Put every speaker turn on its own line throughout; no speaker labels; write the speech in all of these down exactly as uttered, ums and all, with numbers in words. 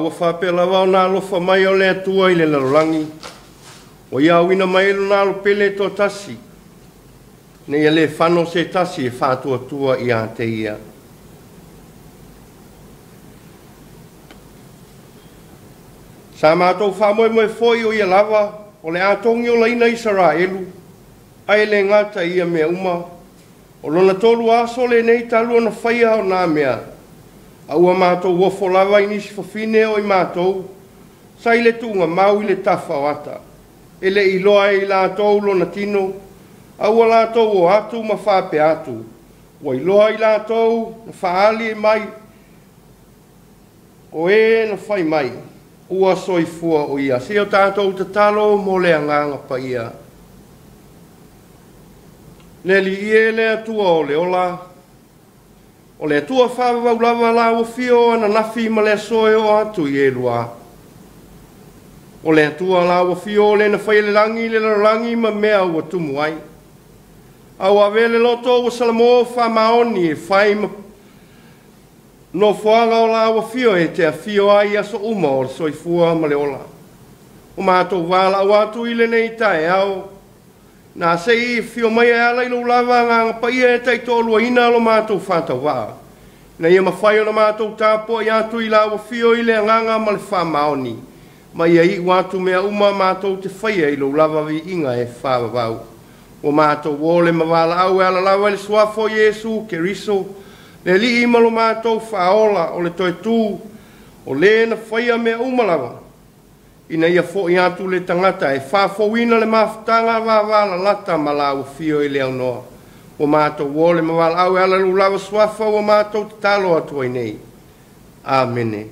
ua whapela wau nā lofa mai o le atua i le larolangi. O ia wina mai elu nā lo pele tō tasi. Ne ia le whano se tasi e whātua tua i a te ia. Sa mātou whamoe moe foi o ia lava, o le atongi o laina Israelu, ai le ngata ia mea uma, o lona tolu aso le nei talua na whaia o nā mea, a ua mātou wofo lava i nisi whawhine o i mātou, sa i le tunga mau i le tafa o ata, e le iloa i lātou lona tino, a ua lātou o atu ma whape atu, o iloa i lātou na whaali e mai, o e na whai mai, ua soifua o ia, se o tātou te talo mo le anganga pa ia. Le li ie le atua o le ola, o le atua whawau lava la o fio ana nafi ma le soe o atu i e lua. O le atua la o fio le na whaile langi le langi ma mea ua tumu ai. Au a vele loto o salamo wha maoni e whai ma no whaanga o la o fio e te a fio ai aso uma o le soifua ma le ola. O mātou wala o atu i le nei tae au. Nā sei fio mai e ala i lo lava nganga pa ia e tai tōlua ina lo mātou whātau waa. Na ia mawhai o na mātou tāpua i atu i la o fio i le nganga ma le wha maoni. Ma ia i watu mea uma mātou te whaia i lo lava vi inga e whawa wau. O mātou wole ma wala au e ala lawa le suafo Jesu ke riso. Le li ima lo mātou whaola o le toi tū. O le na whaia mea uma lawa. Ina ia fo i atu le tangata e whawhawina le mawhtanga wawala lata ma la o fio i leo noa. O mātou wole ma wala au e ala lu lawa suafa o mātou te talo atu ai nei. Amene.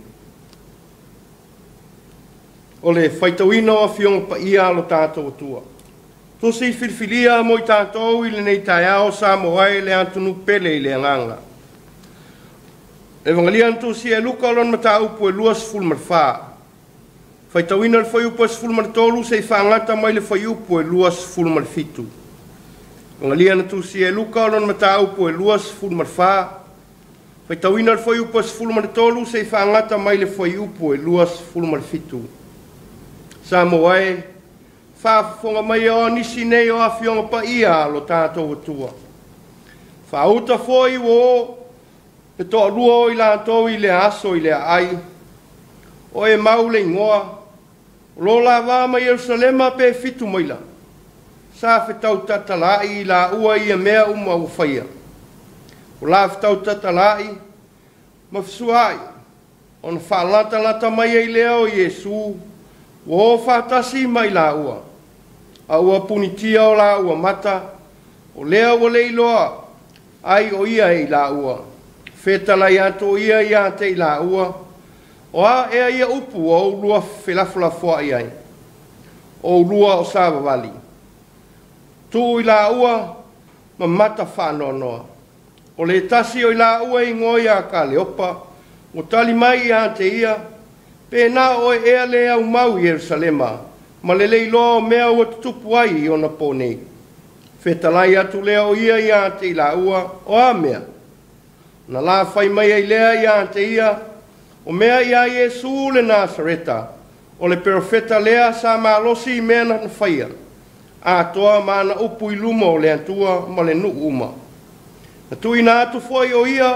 O le whaitawina o fionga pa ia alo tātou atua. Tosi filfilia mo i tātou i le nei tai ao sa mo ai le antunu pele i le anganga. Evangelia antu si e luka olon mata upu e luas fulmarfaa. Fai tawina le fai upu e fulmar tolu se i whaangata mai le fai upu e luas fulmar fitu. Evangelia antu si e luka olon mata upu e luas fulmar faa. Fai tawina le fai upu e fulmar tolu se i whaangata mai le fai upu e luas fulmar fitu. Sa mo ai, whaafonga mai o nisi nei o awhionga pa ia lo tātou atua. Whauta foi wo e toa rua o i lātou i le aso i le ai. O e maule ingoa. Lo la wā mai Jerusalema pe fitu moila. Sa whetau tatalai i la ua i a mea uma u whaia. O la whetau tatalai ma whasuai. O na whaalata lata mai e leo Jesu. O whatasi mai la ua. A ua punitia o la ua mata. O leo o leiloa. Ai o ia i la ua. Whetalai ato ia i ate i la ua. O a ea ia upu o lua whelafulafua i ai. O lua o Savavali. Tu i la ua ma mata whanonoa. O le tasi o i la ua i ngoia a ka leopa. O tali mai i ate ia. Pēnā o e ea le au mau i Jerusalema. Ma le leilo mea ua tutupu ai i ona pōnei. Whetalai atu leo ia i ate i la ua o a mea. Na la whai mai ai lea i ate ia. O mea ia Jesu le Nasareta, o le profeta lea sa malosi i mea na whaia. A toa mana upu i luma o le antua ma le nuu uma. Na tui na atu foi o ia,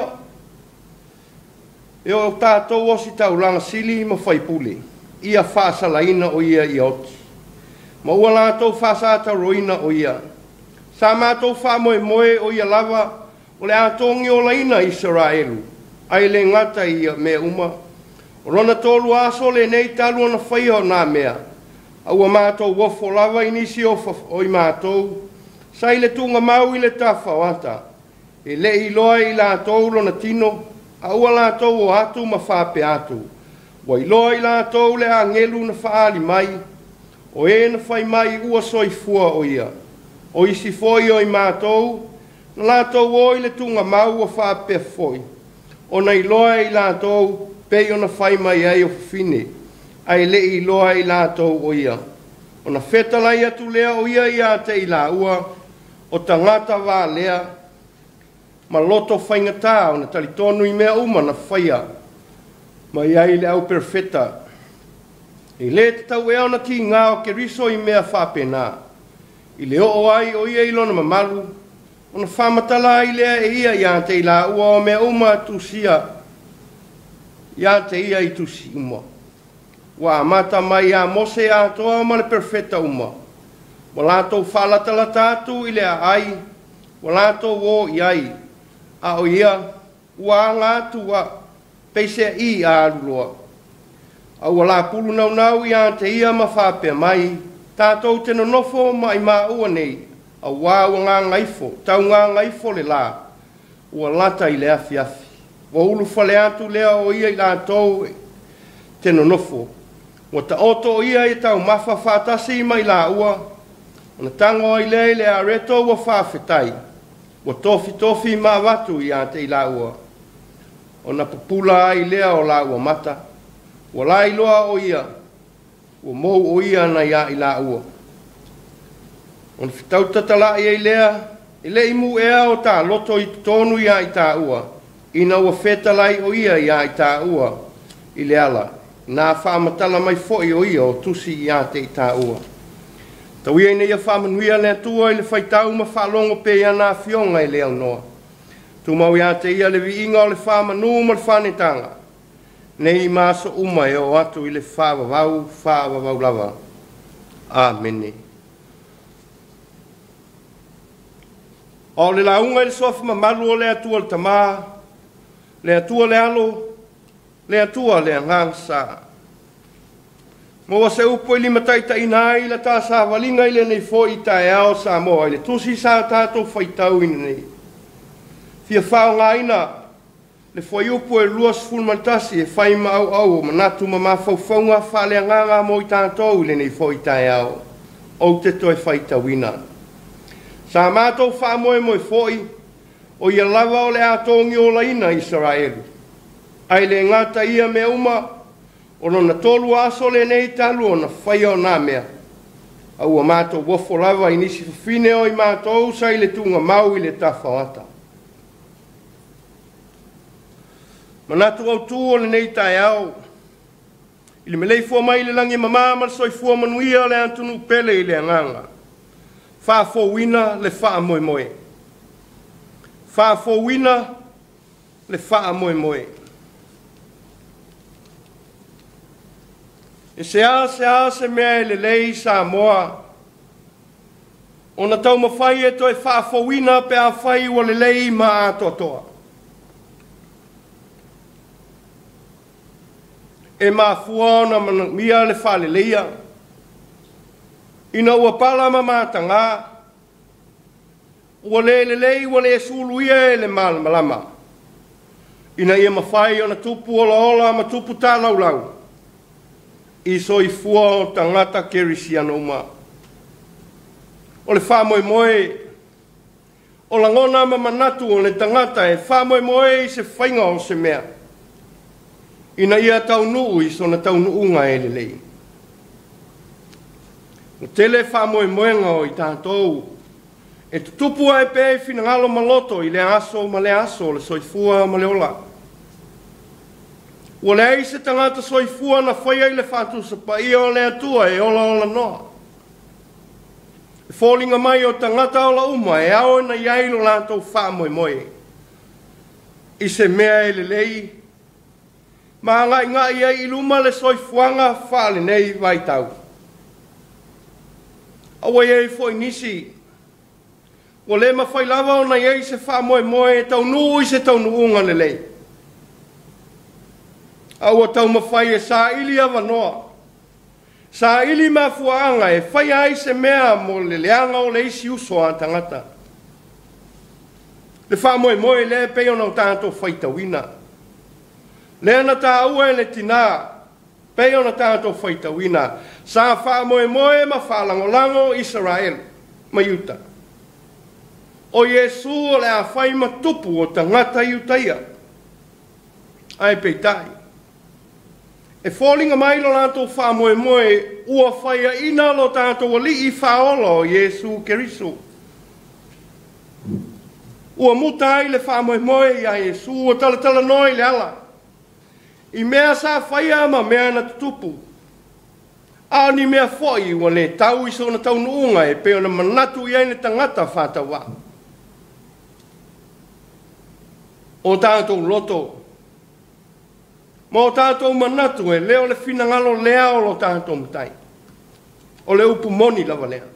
e o tātou osi tau langa sili ma whaipule. Ia whaasa laina o ia i oti. Ma ua lātou whaasa ata roina o ia. Sa mātou wha moe moe o ia lava, o le atongi o laina Israelu. Ai le ngata i mea uma. O rona tolu aso le nei talu ana whaia o nā mea. Aua mātou wofo lava inisi o, o i mātou. Sai le tunga mau i le tafa o ata. E le i loa i lātou lona tino. Aua lātou o atu ma whape atu. Wa i loa i lātou le angelu na whaali mai. O e na whai mai ua soifua o ia. O isi foi o i mātou. Na lātou o i le tunga mau o whape foi. O nei loa i lātou, pei o na whai mai ai o whine, ai le i loa i lātou o ia. O na whetalai atu lea o ia i ate i la ua, o tangata wā lea, ma loto whaingatā o na talitonu i mea uma na whaia. ma iai le au perfeta. I le te tau e ona ki ngā o ke riso i mea whapena. I le o ai o ia ilona mamalu, ona whamatala i lea e ia ia te ila ua o mea uma tusia, ia te ia i tusi uma. Wa mata mai a mose a toa ma le perfeta uma. Wa lato whalata la tatu i lea ai, wa lato wo i ai, a o ia, ua ngā tua, peise i a aruloa. A ua la pulu nau nau i a te ia ma whapea mai, tātou te nonofo mai mā ua nei, a wā ua ngā ngaifo, tau ngā ngaifo le la, ua lata i le afi afi. Wa ulu whale atu lea o ia i la tau te nonofo. Wa ta oto o ia i tau mawha whātasi mai la ua, ona tango i le le a reto wa whawhetai, wa tofi tofi mā watu i a te i la ua. Ona pupula i lea o la ua mata, wa la iloa o ia, ua mou o ia na ia i la ua. Ona fitau tatala i lea, i le imu ea o ta loto i tonu ia i ta ua, ina ua fetalai o ia ia i ta ua, i le ala, nā whaamatala mai foi o ia o tusi i a te i ta ua. Tau ia ina ia whaamanuia le atua i le whaitau ma whaalongo pe ia nā fionga i leo noa. Tu mau ia te ia le vi inga o le whaamanu ma le whanetanga. Nei maso uma e o atu i le whaavavau, whaavavau lava. Amene. O le launga i le sofa mamalu o le atua le tamā, le atua le alo, le atua le angangsa. Mo wa se upo i lima taita ina i la tā sa walinga i le nei fo i tae ao sa moa i le tusi sa tātou whaitau ina nei. Fia whao ngā ina, le fwai upo e luas fulmantasi e whai ma au au ma natu ma mawhau whaunga whale nganga mo i tātou i le nei fo i tae ao. O te toi whaitau ina. Sa mātou wha moe moe fwoi, o ia lava o le atongi o la ina Israelu. Ai le ngata ia me uma, o lona tolu aso le nei talu o na whai o nā mea. Au a mātou wofo lava i nisi whine o i mātou sa i le tunga mau i le tawhawata. Manatu au tū o le nei tae au. I le melei fua mai le langi mamama soi fua manuia le antunu pele i le anganga. Wha fo wina le wha moe moe. Wha fo wina le wha moe moe. E se a se a se mea le lei sa moa. O na tau mawhai e toi wha fo wina pe a whai wa le lei ma a totoa. E ma fua na mia le wha le leia. Ina ua pala ma mātanga. Ua le le lei ua le sulu ia e le mal malama. Ina ia mawhai o na tupu ola ola ma tupu tā lau lau. I so i fua o tangata kerisiano uma. O le wha moe moe. O la ngona ma manatu o le tangata e wha moe moe i se whainga o se mea. Ina ia tau nuu i so na tau nuunga e le lei. O tele wha moe moenga o i tātou. E tutupua e pe fina ngalo maloto i le aso ma le aso le soifua ma le ola. Ua le ai se tangata soifua na whaia i le whatu sa pa ia o le atua e ola ola noa. E fōlinga mai o tangata ola uma e ao na iailo lātou wha moe moe. I se mea e le lei. Ma ngai ngai ia i luma le soifuanga whale nei vai tau. Awa iei fo inisi. Wa le ma whai lava o na iei se wha moe moe tau nuu i se tau nuunga le lei. Awa tau ma whai e sa ili awa noa. Sa ili ma fuanga e whai ai se mea mo le leanga o le isi uso a tangata. Le wha moe moe le peo na tātou whaita wina. Le ana tā ua e le tina. Peo na tātou whaita wina. Sa wha moe moe ma wha lango lango Israel. Ma yuta. O Yesu o le a whai ma tupu o tangata iutaia. Ai peitai. E fōlinga mai lo lātou wha moe moe ua whaia ina lo tātou ali i whaolo o Yesu Keriso. Ua muta ai le wha moe moe i a Yesu o tala tala noi le ala. I mea sa whaia ma mea na tutupu. A ni mea foi ua le tau iso na tau nuunga e peo na manatu i aine tangata whata wa. O tātou loto. Mo tātou manatu e leo le finangalo lea o lo tātou mtai. O le upu moni lava lea.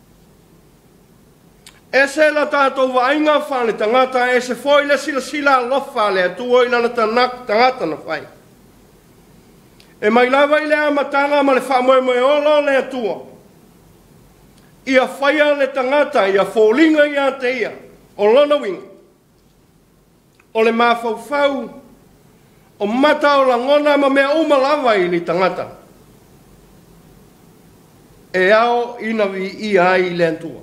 E se la tātou wa inga whane tangata e se foi le sila sila lofa lea tuo i lana tangata na whai. E mai lava i lea matanga ma le whamoe moe olo lea tua. Ia whaia le tangata, ia fōlinga ia te ia, o lona winga. O le mawhauwhau, o mata o langona ma mea uma lava i li tangata. E ao ina vi i ai lea tua.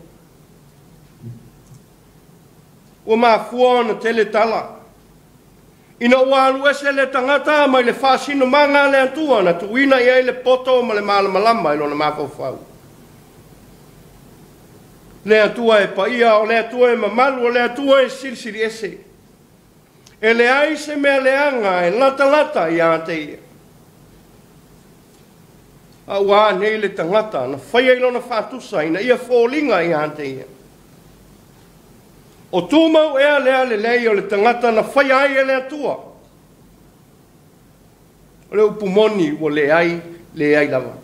Ua maa fua na tele tala. Ina ua alu ese le tangata mai le whasino manga le atua na tuina i le poto ma le malamalama ilo na mawhauwhau. Le atua e paia o le atua e mamalu o le atua e sirisiri ese. E le aise mea leanga e lata lata i a te ia. A ua nei le tangata na whaia ilo na whatusa ina ia fōlinga i a te ia. O tūmau ea lea le lei o le tangata na whai ai e le atua. O le upumoni o le ai, le ai lava.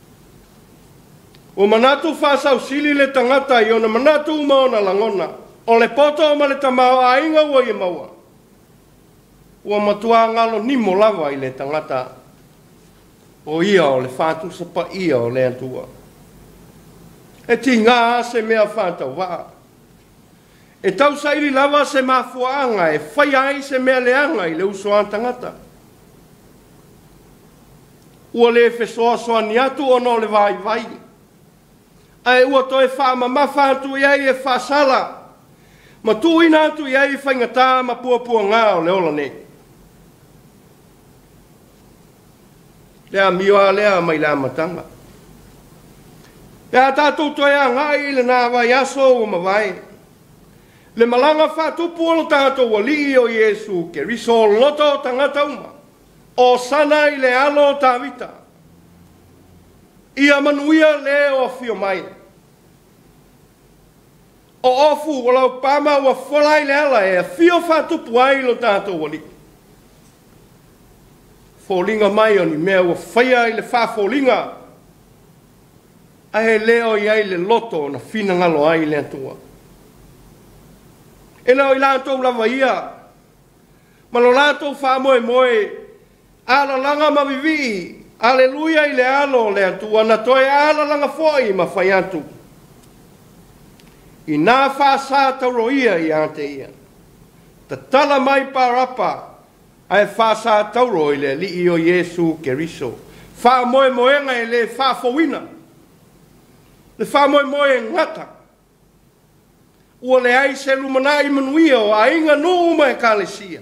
O manatu whasau sili le tangata i o na manatu umao na langona. O le poto o ma le tamau a inga ua i maua. Ua matua ngalo nimo lava i le tangata. O ia o le whatu sapa ia o le atua. E ti ngā se mea whātau waa. E tau sairi lava se mafuanga e whai ai se mea leanga i le usoa tangata. Ua le fesoa soa ni atu ono le vai vai. Ai ua toe wha ma mawha atu iai e wha sala. Ma tu ina atu iai whaingata ma pua pua ngā o le ola ne. Lea mioa lea mai la matanga. Lea tātou toi a ngai le nā vai aso o ma vai. Le malanga whatupu o tātou wa li o Iesu ke riso loto tangata uma. O sana i le alo tāwita. Ia manuia le o fio mai. O ofu o lau pama wa wholai le ala e fio whatupu ai lo tātou wa li. Fōlinga mai o ni mea wa whaia i le whafōlinga. Ahe leo i ai le loto na whina ngalo ai le atua. E lau i lātou lava ia. Ma lo lātou wha moe moe. Ala langa mavivi. Aleluia i le alo le atua. Na toi ala langa foi ma whai atu. I nā wha sā tauro ia i ante ia. Ta tala mai parapa. Ai wha sā tauro i le li i o Iesu ke riso. Wha moe moenga i le wha fowina. Le wha moe moe ngata. Ua le ai se lumana i manuia o a inga nuu mai kalesia.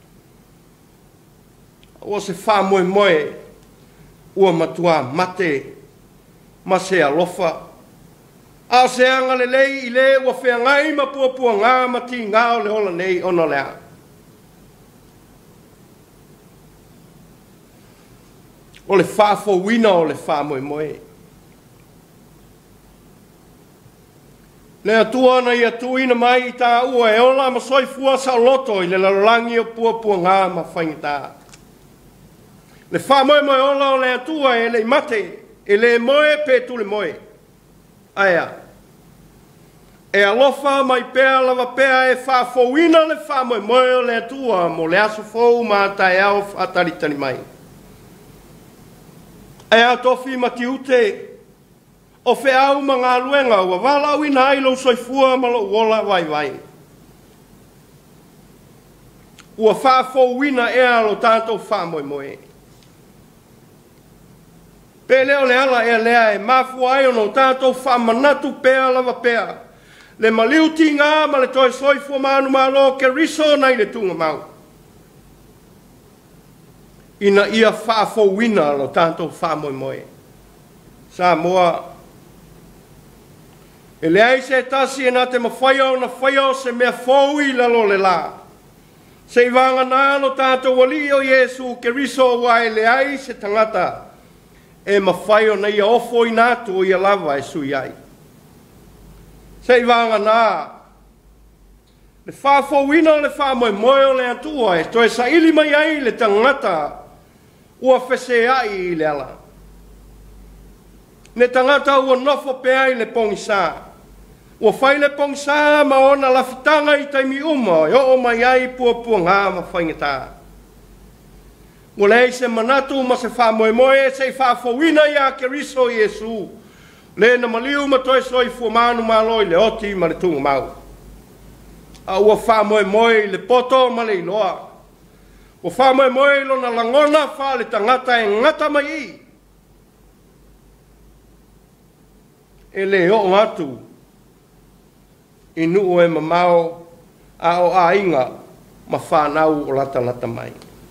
Ua se wha moe moe, ua matua mate, ma se alofa. A se anga le lei i le ua whea ngai ma pua pua ngā mati ngā o le hola nei ono lea. O le wha fowina o le wha moe moe. Le atua na ia tuina mai i tā ua e ola ma soifua sa loto i le lalolangi o pua pua ngā ma whaingata. Le wha moe moe ola o le atua e le mate, e le moe pe tu le moe. Aia. E alofa mai pea lava pea e wha fowina le wha moe moe o le atua mo le aso fou ma tae au whataritani mai. Aia tofi mati ute. O fe au mga luenga ua wala au ina ailo soifua ma lo uola vai vai. Ua wha fowina e alo tātou wha moe moe. Pe leo le ala e lea e mafu ai ono tātou wha manatu pea lava pea. Le maliu ti ngā ma le toi soifua manu malo ke riso nai le tunga mau. Ina ia wha fowina alo tātou wha moe moe. Sa moa e le ai se tasi e nā te mawhaia o na whaia o se mea fōi lalo le la. Se vanga nalo tātou wali o Yesu ke riso wai le ai se tangata e mawhai o nei ofo i nātu o ia lava e sui ai. Se vanga nā le whāwhauina le whāmoe moe o le atua e toe sa ili mai ai le tangata ua whese ai i le ala. Ne tangata ua nofo pe ai le pongisa. Ua whai le pongisa ma ona la fitanga i taimi uma e o mai ai pua pua ngā ma whaingata. Ua lei se manatu ma se whamoe moe se whāwhauina ia ke riso Yesu. Le na maliu ma toi soi fua manu ma loi le oti ma le tunga mau. A ua whamoe moe le poto ma le iloa. Ua whamoe moe lo na langona wha le tangata e ngata mai i. E le o atu i nuu e mamao a o a inga ma whanau o lata lata mai.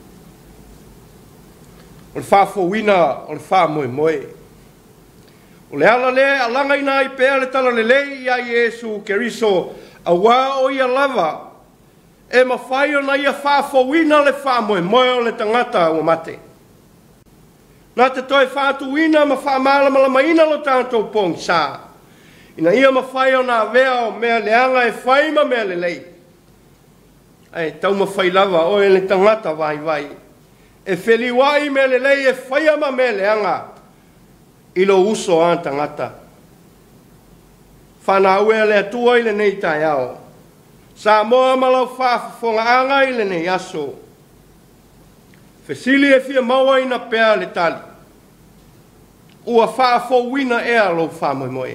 O le whawhauina o le whamoe moe. O le ala le alanga ina i pēa le tala le lei a Yesu ke riso a wā o ia lava e ma whai o na ia whawhauina le whamoe moe o le tangata o mate. Nā te toi whātuina ma whamala malamaina lo tātou pong sā. Ina ia ma whai o nā vea o mea leanga e whai ma mea le lei. Ai, tau ma whai lava o e le tangata vai vai. E wheli wai mea le lei e whai ma mea leanga. Ilo uso a tangata. Whana ue le atua i le nei tai ao. Sa moa malau whaafonga anga i le nei aso. Fesili e fia maua ina pēa le tali. Ua whaafowina ea lo whamoe moe.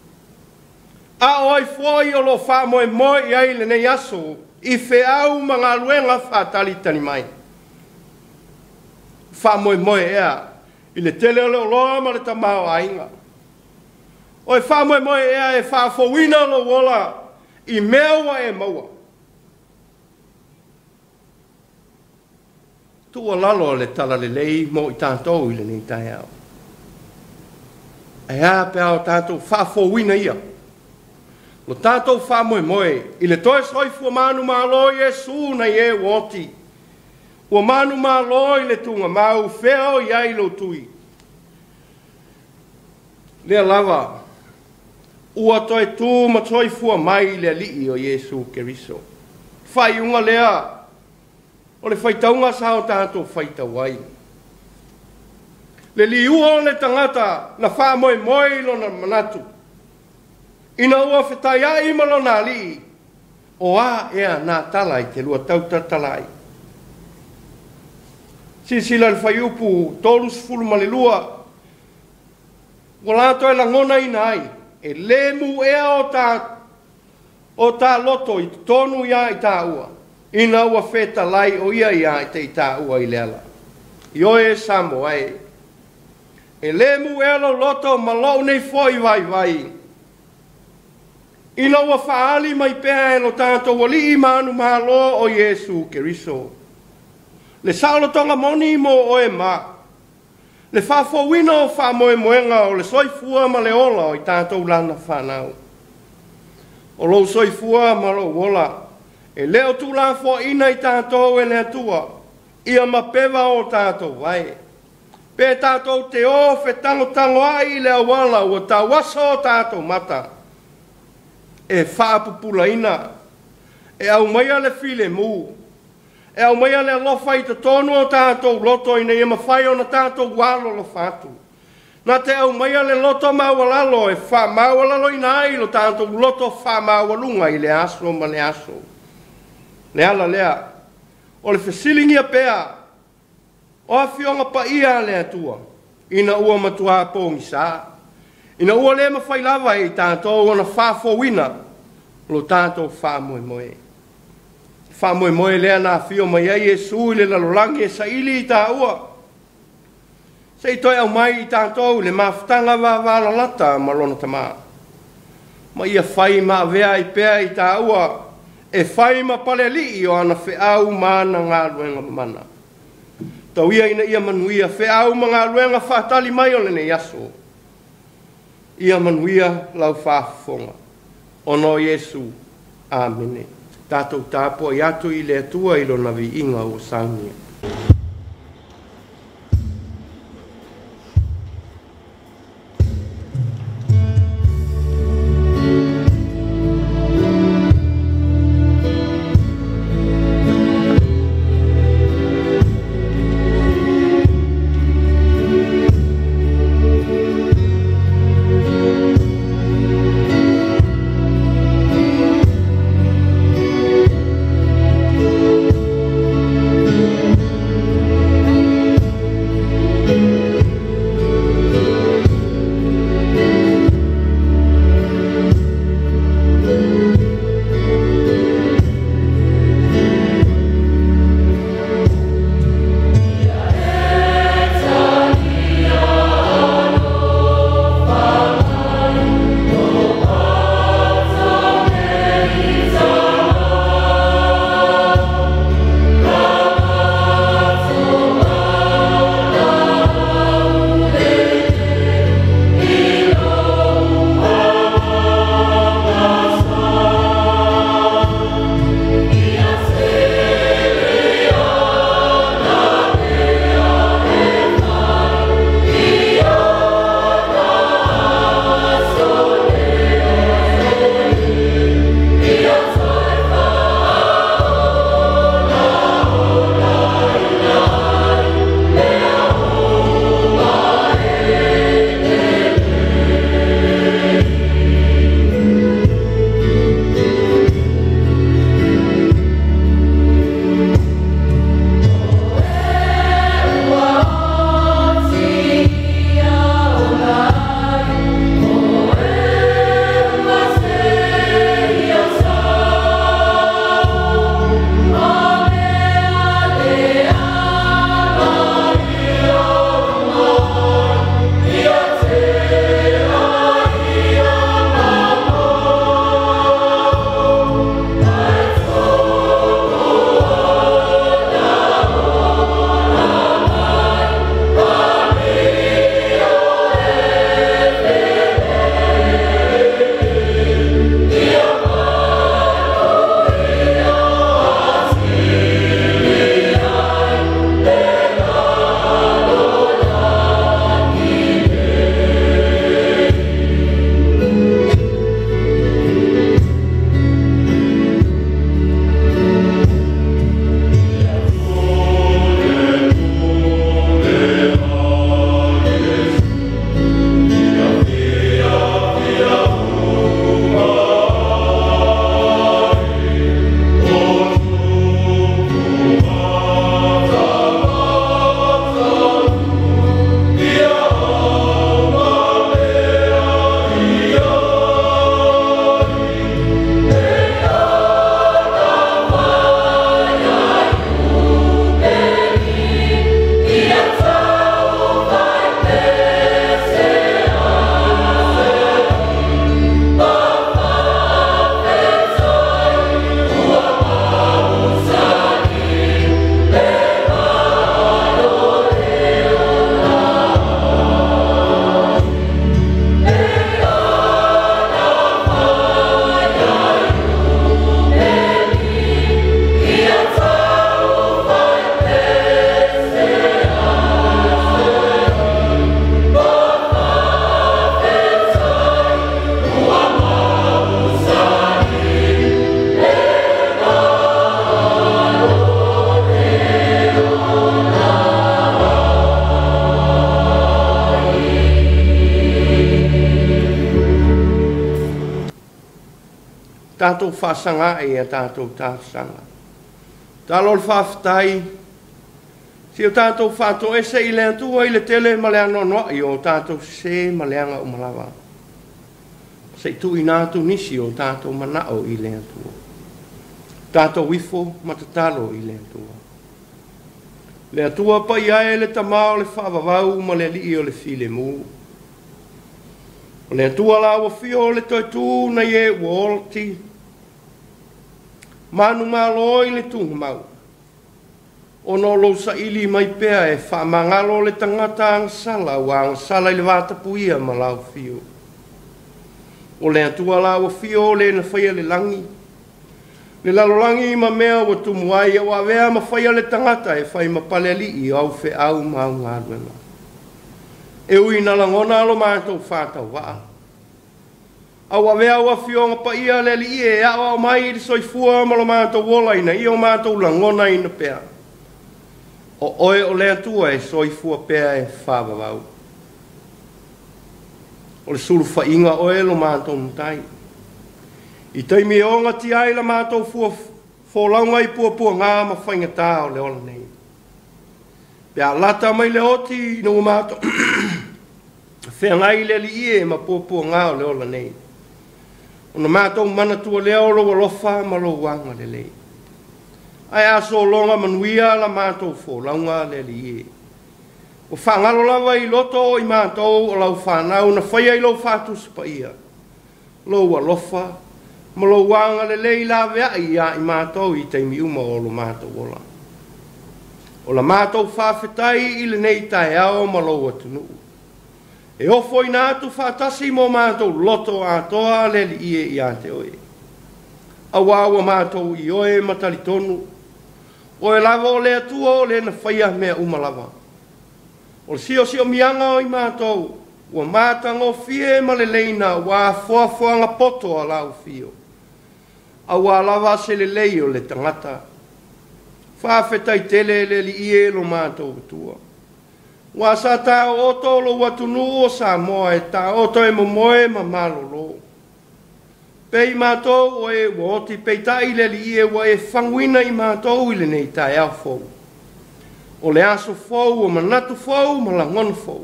A oi foi o lo whamoe moe i ai le nei aso. I wheau mga luenga whaatali tani mai. Whamoe moe ea. I le tele o le oloa ma le tamao ainga. Oi whamoe moe ea e whaafowina lo wola. I meawa e maua. Tua lalo le tala le lei mo i tātou i le nei tai au. E a pe au tātou whaafowina ia. Lo tātou whamoe moe i le toe soi fua manu malo Yesu na ie woti. Ua manu malo i le tunga mau wheo i ai lo tui. Lea lava. Ua toi tū ma toi fua mai le alii o Yesu ke riso. Whai unga lea. O le whaitaunga sa o tātou whaitawai. Le liua o le tangata na wha moe moe ilo na manatu. Ina ua whetai a ima lo nā li. O a ea nā talai te lua tauta talai. Si sila le whai upu tolus fulu ma le lua. Wala to e langona ina ai. E le mu ea o tā o tā loto i tonu ia i tā ua. Ina ua wheta lai o ia ia i te i tā ua i leala. I oe samo ai. E le mu ea lo loto ma lau nei foi vai vai. Ina ua whaali mai pēa e lo tātou wali i manu malo o Yesu ke riso. Le saulo tonga moni mo oe ma. Le whawhauina o whamoe moenga o le soifua ma le ola o i tātou lana whanau. O lo soifua ma lo wola. E leo tu la fo ina i tātou e le atua. Ia ma pewa o tātou vai. Pe tātou te o fe tango tango ai le awala o tā wasa o tātou mata. E whaapupula ina. E au maia le file mu. E au maia le alofa i te tonu o tātou loto ina ia mawhai o na tātou walo lo whatu. Na te au maia le loto mawalalo e wha mawalalo ina ai lo tātou loto wha mawalunga i le aso ma le aso. Le ala lea. O le whesilingia pēa. O a whionga pa ia le atua. Ina ua matua pōngi sā. Ina ua le mawhai lava i tātou o na whāwhauina. Lo tātou whāmoe moe. Whāmoe moe lea nā whio mai ai e sui le lalolangi e sa ili i tā ua. Se i toi au mai i tātou le mawhtanga wā wāla lata ma lona tamā. Ma ia whai ma vea i pēa i tā ua. E whai ma pale li o ana whiau mana ngā luenga mana. Tau ia ina ia manuia whiau ma ngā luenga whātali mai o lene yaso. Ia manuia lau whāwhonga. Ono Yesu. Amen. Tātou tāpua i atu i le atua i lona vi inga o Saunia. tātou whasanga e a tātou tāsanga. Tālo le whawhtai, si o tātou whātou ese i le atua i le tele ma le anonoa i o tātou se ma le anga o malawa. Se tu i nātou nisi o tātou manao i le atua. Tātou wifo matatalo i le atua. Le atua pa ia e le tamao le whawawau ma le li o le file mu. O le atua la o fio le toi tu na ye wolti. Manu malo i le tunga mau. O no lo sa ili mai pea e wha mangalo le tangata ang sala wa ang sala i le vata puia ma lau fio. O le atua la o fio le na whaia le langi. Le lalolangi ma mea wa tumuai e wa vea ma whaia le tangata e whai ma paleli i au whe au mau ngā ruenga. E ui na langona alo mātou whātau waa. A wa vea wa fionga pa ia le li e awa o mai i soifua ma lo mātou wola ina i o mātou langona ina pea. O oe o lea tua e soifua pea e whāwawau. O le sulu whainga oe lo mātou mutai. I taimi e onga ti ai la mātou fua fōlaunga i pua pua ngā ma whainga tā o le ola nei. Pea lata mai le oti i nungu mātou. Whea ngai le li ie ma pua pua ngā o le ola nei. O na mātou mana tua lea o lo walofa ma lo wanga le lei. Ai aso longa manuia la mātou fōlaunga le li ie. O whangalo lawa i loto i mātou o lau whanau na whaia i lau whātus pa ia. Lo walofa. Ma lo wanga le lei la vea i a i mātou i teimi uma o lo mātou ola. O la mātou whawhetai i le nei tae ao ma lo atunu. E ofo i nātu whātasi mo mātou loto a toa le li ie i a te oe. A wawa mātou i oe matali tonu. O e lava o le atua o le na whaia mea uma lava. O le sio sio mianga o i mātou. Ua mātango fie ma le leina wa fuafuanga poto a lau fio. A wa lava se le lei o le tangata. Whawhetai tele le li ie lo mātou tua. Wa sa tā oto lo watunu o sa moa e tā oto e momoe ma malolo. Pei mātou o e woti pei ta i le li ie wa e whanguina i mātou i le nei tae au fau. O le aso fau o manatu fau ma la ngon fau.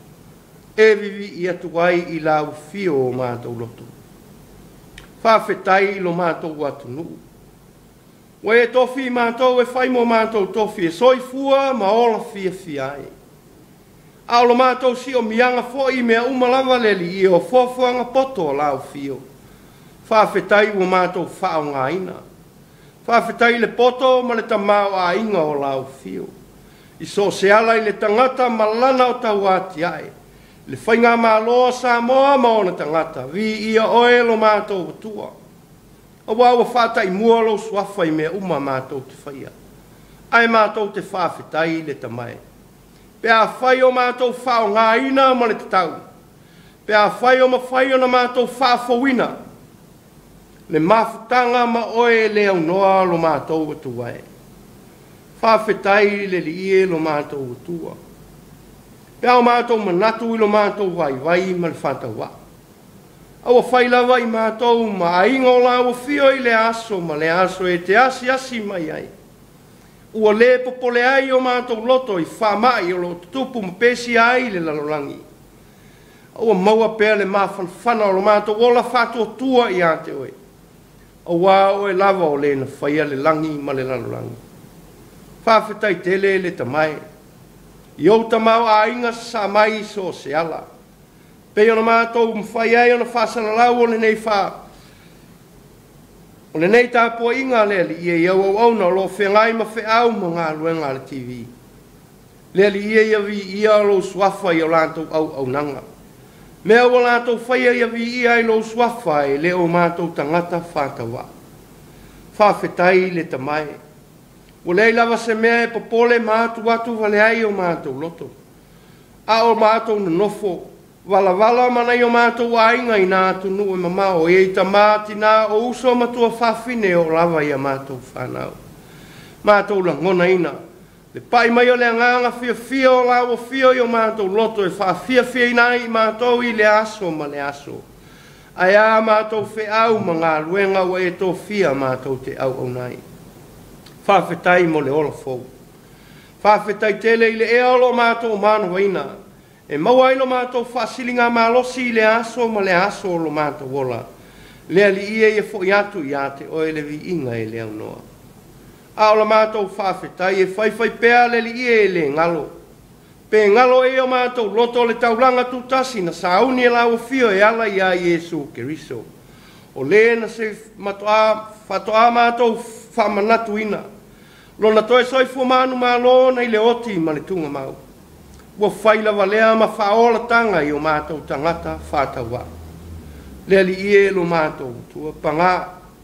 E vivi i atu ai i lau fio o mātou lotu. Whawhetai lo mātou atunu. Wa e tofi mātou e whai mo mātou tofi e soifua ma ola fia fiai. A lo mātou si o mianga fo i mea umalawa leli i o fofuanga poto o lau fio. Whawhetai o mātou whao ngā ina. Whawhetai le poto ma le tamau a inga o lau fio. I so se ala i le tangata malana o tau ati ai. Le whainga mā loa sa moa maona tangata, vi ia oe lo mātou tua. A wawa whata i mua lo suafa i mea uma mātou te whaia. Ai mātou te whawhetai le tamai. Pea whai o mātou whao ngā ina ma le tatau. Pea whai o ma whai o na mātou whawhawina. Le mawhutanga ma oe le au noa lo mātou atuai. Whawhetai le li ie lo mātou tua. Pea o mātou manatu i lo mātou vai vai ma le whātaua. Awa whailawa i mātou ma aingo la o fio i le aso ma le aso e te asi asi mai ai. Ua le popole ai o mātou loto i whamai o lo tupu ma pesi ai le lalolangi. Awa maua pea le mawhanwhana o lo mātou ola whātua tua i ate oe. Awa o e lava o le na whaia le langi ma le lalolangi. Whawhetai tele le tamai. I au tamau a inga sa mai so se ala. Pei ona mātou mwhai ai ona whasana lau o le nei wha. O le nei tāpua inga leli ia i au au au na lo whengai ma whe au ma ngā luenga le T V. Leli ia ia vi ia lo swafa i o lātou au au nanga. Mea o lātou whaia ia vi ia i lo swafa e le o mātou tangata whātawa. Whawhetai le tamai. O lei lava se mea e popole mātu atu vale ai o mātou loto. A o mātou na nofo, wala wala mana i o mātou ainga i nā tunu e mamao, e i ta māti nā o uso matua whawhine o lava i a mātou whanau. Mātou la ngona ina. Le pai mai o le nganga fia fia o la o fia i o mātou loto e wha fia fia ina i mātou i le aso ma le aso. Ai a mātou whe au ma ngā luenga o e tō fia mātou te au au nai. Whawhetai mo le ola fau. Whawhetai tele i le e alo mātou manu waina. E maua ilo mātou whasilinga malosi i le aso ma le aso lo mātou ola. Lea li ia i e fo i atu i ate o e le vi inga e le au noa. A ola mātou whawhetai e whaiwhai pēa le li ia e le ngalo. Pē ngalo e o mātou loto le taulanga tutasi na sauni e lau fio e ala i a Iesu Keriso. O le na se matoa, fatoa mātou whamanatu ina. Lona toe soi fumanu ma lona i le oti ma le tunga mau. Ua whaila walea ma whaola tanga i o mātou tangata whātawa. Lea li ie lo mātou tua panga.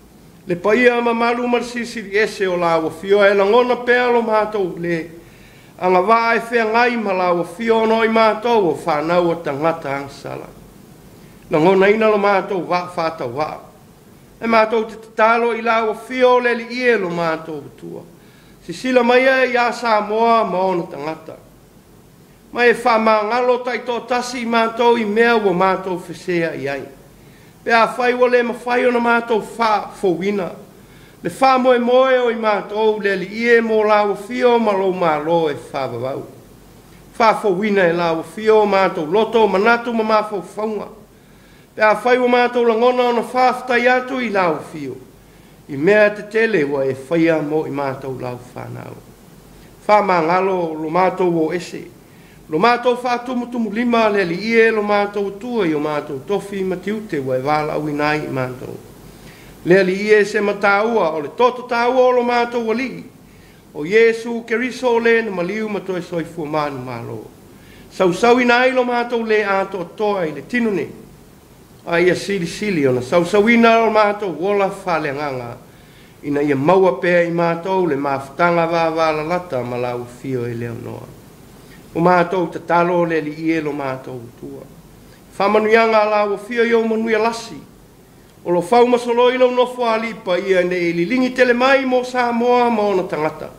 Le paia ma malu mar sisiri ese o lawa fio e langona pea lo mātou le. Anga wā e whea ngai ma lawa fio no i mātou o whanau o tangata angsala. Langona ina lo mātou wā whātau wā. E mātou te tatalo i lawa fio le li ie lo mātou tua. Si sila mai e ia Samoa ma ona tangata. Mai e wha maa ngalo tai tō tasi i mātou i mea o mātou whesea i ai. Pea whai wa le mawhai o na mātou wha fowina. Le wha moe moe o i mātou le li ie mō lawa fio ma lo mā lo e wha wawau. Wha fowina e lawa fio mātou loto manatu ma mā fau whaunga. Pea whai wa mātou langona o na whaftai atu i lawa fio. I mea te tele wa e whaia mo i mātou lau whanau. Wha mā ngalo lo mātou o ese. Lo mātou whātumutumu lima le li ie lo mātou tua i o mātou tofi matiute wa e wala au inai i mātou. Le li ie se mataua o le toto taua o lo mātou wali. O Yesu keriso le na maliu matoe soifua manu malo. Sau sau inai lo mātou le ato toa i le tinone. Ai a sili sili o na sau sau ina lo mātou wola whale nganga. Ina ia maua pea i mātou le mafutanga wā wala lata ma lau fio e leo noa. O mātou te talo le li ie lo mātou tua. Whamanuianga la o fio i o manuia lasi. O lo whau masolo i lo nofo alipa ia ne ili lingi tele mai mo Samoa ma ona tangata.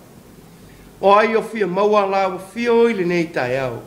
O ai o fia maua la o fio i le nei tai au.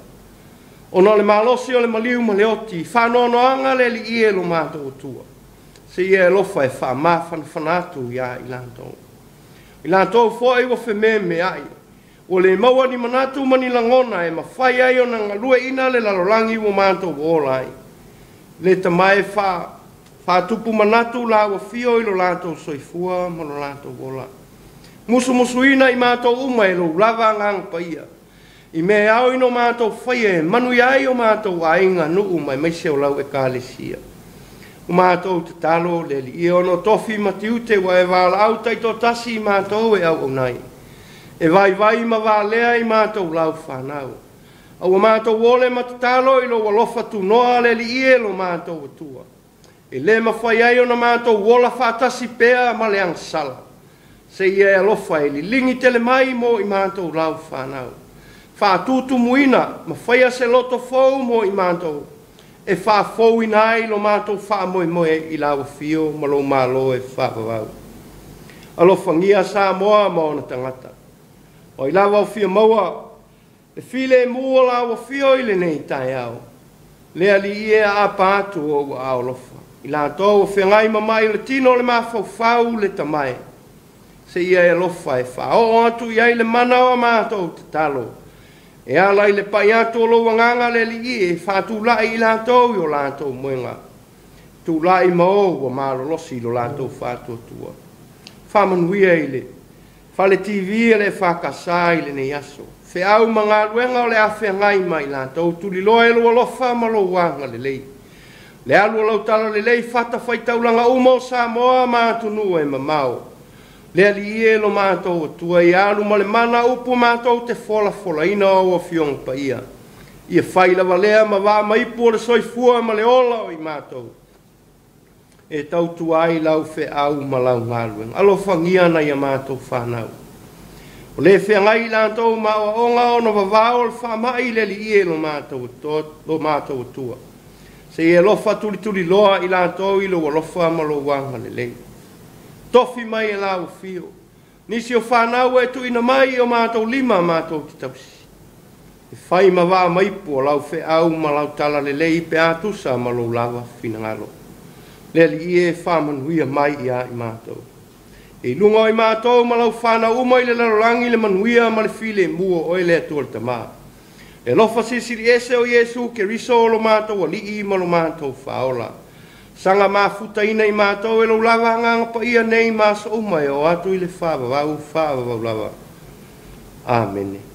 O no le malosi o le maliu ma le oti. Whanono anga le li ie lo mātou tua. Se ia e lofa e wha mafan whanatu ia i lantou. I lantou fo e wa wheme me ai. O le maua ni manatu mani langona e mawhai ai o na ngalua ina le lalolangi o mātou wōlai. Le tamai wha, wha tupu manatu la wa fio i lo lātou soifua ma lo lātou wōlai. Musu musu ina i mātou uma e lo lava ngang paia. I me au ino mātou whaia e manu iai o mātou ainga nuu mai meise o lau e kālesia. O mātou te talo le li i ono tofi matiute wa e wala au taito tasi i mātou e au au nai. E vai vai ma va lea i mātou lau whanau. Au mātou wole matatalo i lo walofa tu noa le li ie lo mātou atua. E le ma whai ai o na mātou wola whatasi pea ma le angsala. Se ia e alofa e li lingi tele mai mo i mātou lau whanau. Whātutu muina ma whaia se loto fau mo i mātou. E wha fau inai lo mātou wha moe moe i lau fio ma lo malo e wha wawau. Alofa ngia Samoa ma ona tangata. O i lawa o fia maua, e file e mua lawa fio i le nei tai au. Lea li ie a pātu o a olofa. I la tō o whengai mamai le tino le mafau fau le tamai. Se ia e lofa e wha. O atu i ai le mana o mātou te talo. E ala i le pai atu o lo wanganga le li ie, wha tu lai i la tō i o la tō muenga. Tu lai ma o wa malo losi lo la tō whātua tua. Wha manuia i le. Fale T V le whakasai le nei aso. Fe au mga luenga o le awhia ngai mai la tau tuli loa e lua lofa ma lo wanga le lei. Le alua lau tala le lei fata whai taulanga umo Samoa mātunu e mamau. Le ali ie lo mātou atua i alu ma le mana upu mātou te fola fola ina o a fiong pa ia. Ia whai lava lea ma wā maipu o le soifua ma le ola o i mātou. E tau tuai lau fe au ma lau ngalueng. Alo whangia na ia mātou whanau. O le whea ngai lantou ma o onga o na wawao le whamai le li ie lo mātou lo mātou tua. Se e lofa tuli tuli loa i lantou i lo lofa ma lo wanga le lei. Tofi mai e lau fio. Nisi o whanau e tu ina mai o mātou lima mātou ki tausi. E whai ma wā maipu o lau fe au ma lau tala le lei pe atusa ma lo lava fina ngalo. Le li e whamanuia mai ia i mātou. E lunga i mātou ma lau whana uma i le larolangi le manuia ma le file mua o e le atua le tamā. E lofa sisiri ese o Yesu ke riso o lo mātou a li i ma lo mātou whaola. Sanga mafuta ina i mātou e lo lava nganga pa ia nei māsa uma e o atu i le whawawau whawawau lava. Amen.